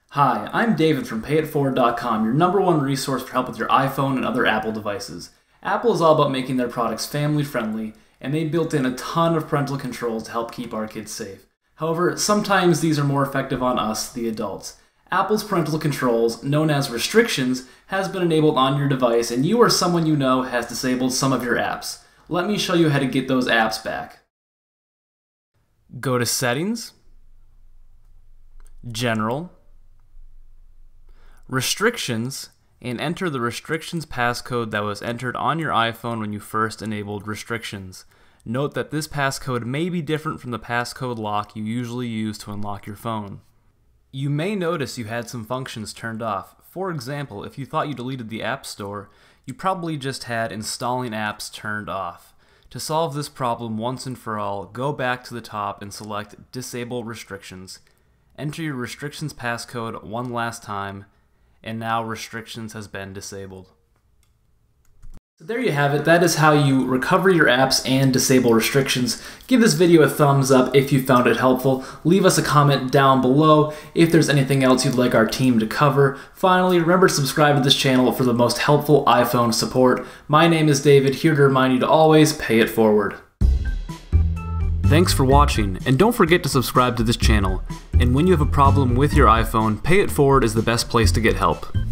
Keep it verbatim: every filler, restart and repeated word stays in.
Hi, I'm David from pay it forward dot com, your number one resource for help with your iPhone and other Apple devices. Apple is all about making their products family friendly, and they built in a ton of parental controls to help keep our kids safe. However, sometimes these are more effective on us, the adults. Apple's parental controls, known as restrictions, has been enabled on your device, and you or someone you know has disabled some of your apps. Let me show you how to get those apps back. Go to Settings, General, Restrictions, and enter the restrictions passcode that was entered on your iPhone when you first enabled restrictions. Note that this passcode may be different from the passcode lock you usually use to unlock your phone. You may notice you had some functions turned off. For example, if you thought you deleted the App Store, you probably just had installing apps turned off. To solve this problem once and for all, go back to the top and select Disable Restrictions. Enter your restrictions passcode one last time, and now restrictions has been disabled. So there you have it. That is how you recover your apps and disable restrictions. Give this video a thumbs up if you found it helpful. Leave us a comment down below if there's anything else you'd like our team to cover. Finally, remember to subscribe to this channel for the most helpful iPhone support. My name is David, here to remind you to always pay it forward. Thanks for watching, and don't forget to subscribe to this channel. And when you have a problem with your iPhone, Pay It Forward is the best place to get help.